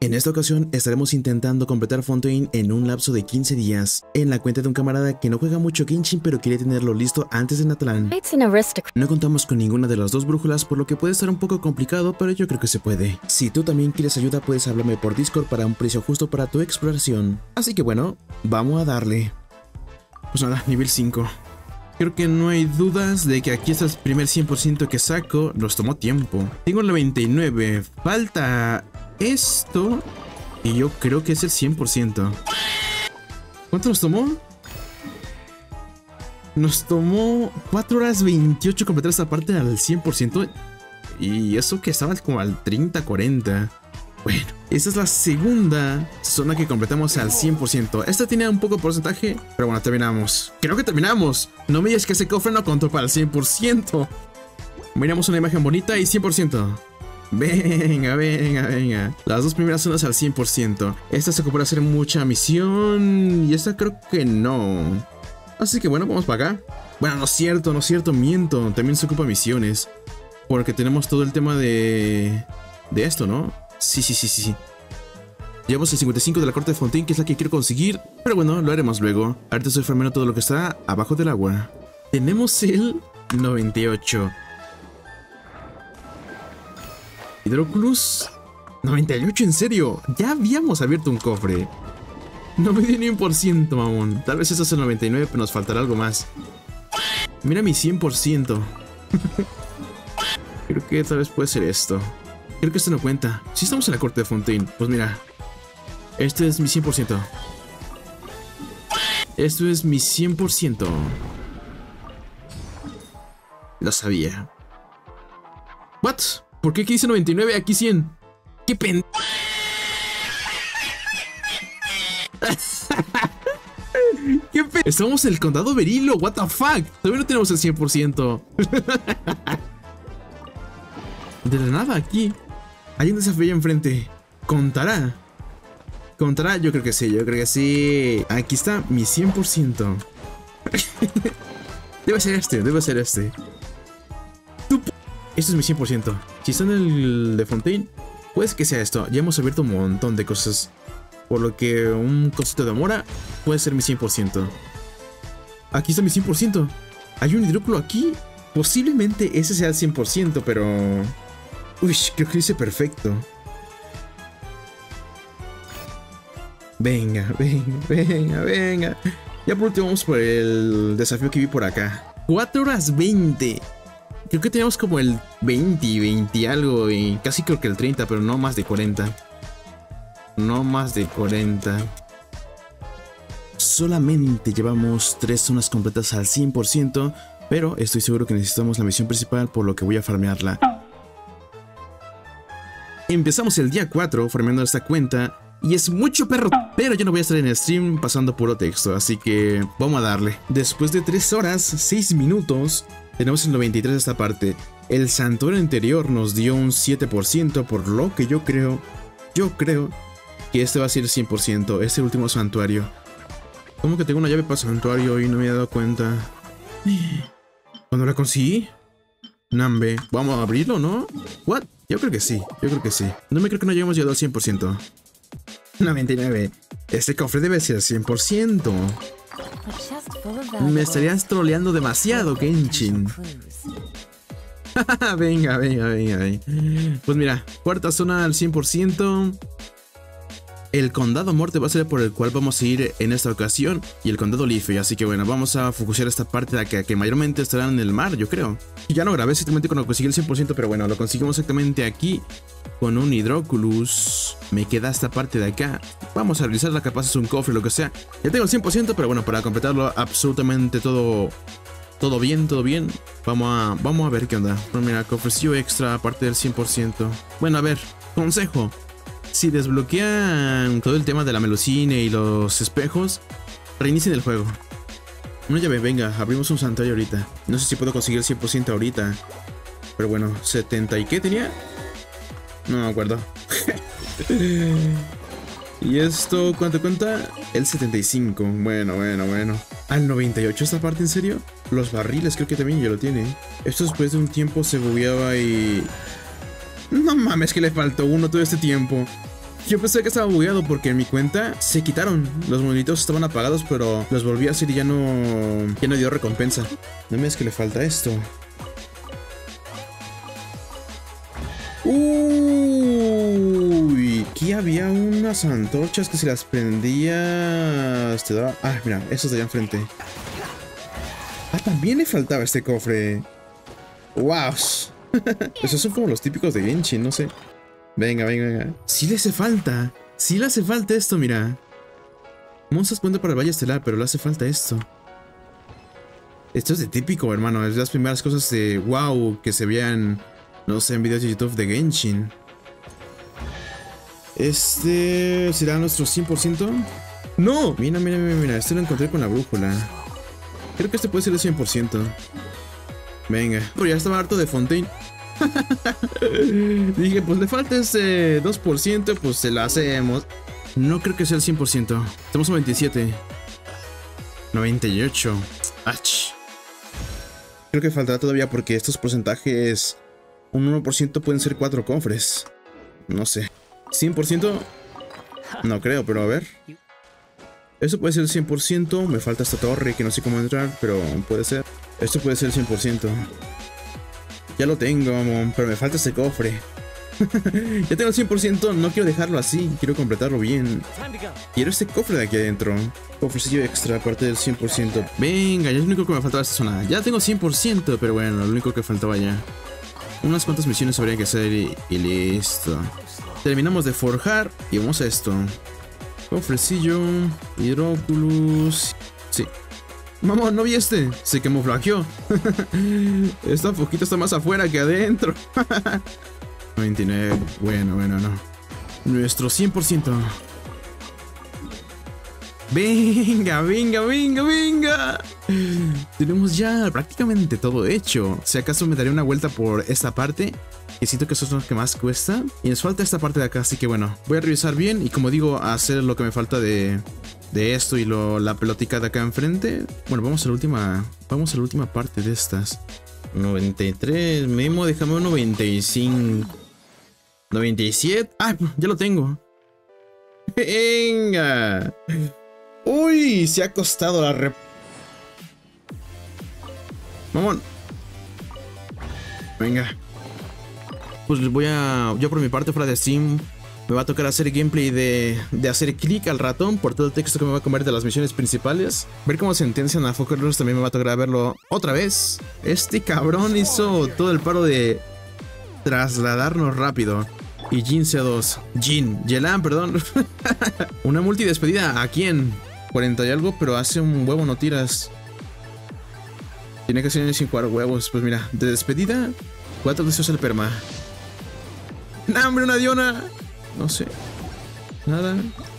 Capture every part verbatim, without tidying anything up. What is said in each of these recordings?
En esta ocasión estaremos intentando completar Fontaine en un lapso de quince días, en la cuenta de un camarada que no juega mucho Genshin pero quiere tenerlo listo antes de Natlan. No contamos con ninguna de las dos brújulas, por lo que puede estar un poco complicado, pero yo creo que se puede. Si tú también quieres ayuda, puedes hablarme por Discord para un precio justo para tu exploración. Así que bueno, vamos a darle. Pues nada, nivel cinco. Creo que no hay dudas de que aquí es el primer cien por ciento que saco. Nos tomó tiempo. Tengo el noventa y nueve. Falta esto. Y yo creo que es el cien por ciento. ¿Cuánto nos tomó? Nos tomó cuatro horas veintiocho completar esta parte al cien por ciento. Y eso que estaba como al treinta, cuarenta. Bueno, esta es la segunda zona que completamos al cien por ciento. Esta tiene un poco de porcentaje, pero bueno, terminamos. Creo que terminamos. No me digas que ese cofre no contó para el cien por ciento. Miramos una imagen bonita y cien por ciento. Venga, venga, venga. Las dos primeras zonas al cien por ciento. Esta se ocupa hacer mucha misión y esta creo que no. Así que bueno, vamos para acá. Bueno, no es cierto, no es cierto, miento. También se ocupa misiones. Porque tenemos todo el tema de... De esto, ¿no? Sí, sí, sí, sí, sí. Llevamos el cincuenta y cinco de la corte de Fontaine, que es la que quiero conseguir. Pero bueno, lo haremos luego. Ahorita estoy farmeando todo lo que está abajo del agua. Tenemos el noventa y ocho. Hidroculus. noventa y ocho, ¿en serio? Ya habíamos abierto un cofre. No me dio ni un por ciento, mamón. Tal vez eso es el noventa y nueve, pero nos faltará algo más. Mira mi cien por ciento. Creo que tal vez puede ser esto. Creo que esto no cuenta. Si estamos en la corte de Fontaine, pues mira. Este es mi cien por ciento. Esto es mi cien por ciento. Lo sabía. ¿What? ¿Por qué aquí dice noventa y nueve y aquí cien? ¡Qué pen... ¡Qué pen... Estamos en el condado Berilo, what the fuck. Todavía no tenemos el cien por ciento. De la nada aquí. Hay un desafío allá enfrente. ¿Contará? ¿Contará? Yo creo que sí, yo creo que sí. Aquí está mi cien por ciento. Debe ser este, debe ser este. Esto es mi cien por ciento. Si está en el de Fontaine, puede que sea esto. Ya hemos abierto un montón de cosas. Por lo que un cosito de mora puede ser mi cien por ciento. Aquí está mi cien por ciento. Hay un hidróculo aquí. Posiblemente ese sea el cien por ciento, pero... Uy, creo que lo hice perfecto. Venga, venga, venga, venga. Ya por último vamos por el desafío que vi por acá. cuatro horas veinte. Creo que teníamos como el veinte, veinte algo y casi creo que el treinta, pero no más de cuarenta. No más de cuarenta. Solamente llevamos tres zonas completas al cien por ciento, pero estoy seguro que necesitamos la misión principal, por lo que voy a farmearla. Empezamos el día cuatro farmeando esta cuenta y es mucho perro, pero yo no voy a estar en el stream pasando puro texto, así que vamos a darle. Después de tres horas, seis minutos, tenemos el noventa y tres de esta parte. El santuario interior nos dio un siete por ciento, por lo que yo creo, yo creo que este va a ser el cien por ciento, este último santuario. ¿Cómo que tengo una llave para santuario y no me he dado cuenta? ¿Cuándo la conseguí? Nambe, vamos a abrirlo, ¿no? ¿What? Yo creo que sí, yo creo que sí. No me creo que no hayamos llegado al cien por ciento. noventa y nueve. Este cofre debe ser cien por ciento. Me estarías troleando demasiado, Genshin. Venga, venga, venga, venga. Pues mira, cuarta zona al cien por ciento. El condado Morte va a ser por el cual vamos a ir en esta ocasión. Y el condado Leafy, así que bueno, vamos a focusear esta parte de acá, que mayormente estará en el mar, yo creo. Y ya no grabé exactamente cuando conseguí el cien por ciento, pero bueno, lo conseguimos exactamente aquí. Con un Hidroculus. Me queda esta parte de acá. Vamos a realizarla, capaz es un cofre, lo que sea. Ya tengo el cien por ciento, pero bueno, para completarlo absolutamente todo... Todo bien, todo bien. Vamos a, vamos a ver qué onda. Bueno, mira, cofrecillo extra aparte del cien por ciento. Bueno, a ver, consejo. Si desbloquean todo el tema de la melusine y los espejos, reinicien el juego. Una llave, venga, abrimos un santuario ahorita. No sé si puedo conseguir el cien por ciento ahorita. Pero bueno, setenta y ¿qué tenía? No me acuerdo. ¿Y esto cuánto cuenta? El setenta y cinco. Bueno, bueno, bueno. ¿Al noventa y ocho esta parte, en serio? Los barriles creo que también ya lo tiene. Esto después de un tiempo se bugueaba y... No mames que le faltó uno todo este tiempo. Yo pensé que estaba bugueado porque en mi cuenta se quitaron. Los monitos estaban apagados, pero los volví a hacer y ya no... Ya no dio recompensa. No me es que le falta esto. Uy, aquí había unas antorchas que si las prendías te daba... Ah, mira, esos de allá enfrente. Ah, también le faltaba este cofre. Wow. Esos son como los típicos de Genshin, no sé. Venga, venga, venga. Sí le hace falta. Sí le hace falta esto, mira. Monsters cuenta para el Valle Estelar, pero le hace falta esto. Esto es de típico, hermano. Es de las primeras cosas de wow que se veían, no sé, en videos de YouTube de Genshin. Este... ¿será nuestro cien por ciento? ¡No! Mira, mira, mira, mira. Este lo encontré con la brújula. Creo que este puede ser el cien por ciento. Venga. Pero ya estaba harto de Fontaine. Dije, pues le falta ese dos por ciento, pues se la hacemos. No creo que sea el cien por ciento. Estamos a veintisiete. noventa y ocho. Ach. Creo que faltará todavía porque estos porcentajes... Un uno por ciento pueden ser cuatro cofres. No sé. ¿cien por ciento? No creo, pero a ver. Esto puede ser el cien por ciento. Me falta esta torre que no sé cómo entrar, pero puede ser. Esto puede ser el cien por ciento. Ya lo tengo, mamón, pero me falta este cofre. Ya tengo el cien por ciento, no quiero dejarlo así. Quiero completarlo bien. Quiero este cofre de aquí adentro. Cofrecillo extra, aparte del cien por ciento. Venga, ya es lo único que me faltaba esta zona. Ya tengo cien por ciento, pero bueno, lo único que faltaba ya. Unas cuantas misiones habría que hacer y, y listo. Terminamos de forjar y vamos a esto. Cofrecillo, Hidroculus. Sí. Mamón, no vi este. Se camuflajeó. Esta poquito está más afuera que adentro. noventa y nueve. Bueno, bueno, no. Nuestro cien por ciento. Venga, venga, venga, venga. Tenemos ya prácticamente todo hecho. Si acaso me daré una vuelta por esta parte, que siento que eso es lo que más cuesta. Y nos falta esta parte de acá, así que bueno, voy a revisar bien. Y como digo, a hacer lo que me falta de, de esto y lo, la pelotica de acá enfrente. Bueno, vamos a la última. Vamos a la última parte de estas. noventa y tres, Memo, déjame un noventa y cinco. noventa y siete. Ah, ya lo tengo. Venga. Uy, se ha costado la rep... Mamón. Venga. Pues voy a... Yo por mi parte fuera de Steam me va a tocar hacer gameplay de, de hacer clic al ratón por todo el texto que me va a comer de las misiones principales. Ver cómo sentencian a Focus también me va a tocar verlo otra vez. Este cabrón hizo todo el paro de trasladarnos rápido. Y Jin C dos. Jin. Yelan, perdón. Una multidespedida. ¿A quién? cuarenta y algo, pero hace un huevo no tiras. Tiene que ser sin jugar huevos. Pues mira, de despedida, cuatro deseos el perma. ¡No, hombre, una Diona! No sé. Nada.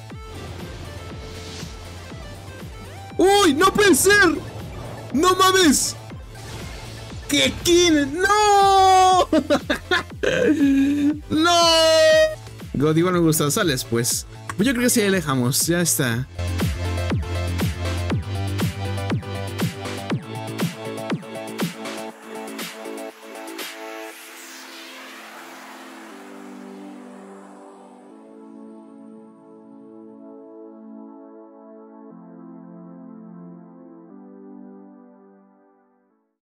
¡Uy! ¡No puede ser! ¡No mames! ¡Qué kin! ¡No! ¡No! God, igual me gusta. Sales, pues. Pues yo creo que sí, alejamos. Ya está.